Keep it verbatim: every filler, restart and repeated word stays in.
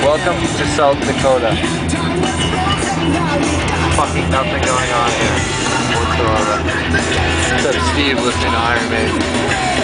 Welcome to South Dakota. Fucking nothing going on here whatsoever. Except Steve listening to Iron Maiden.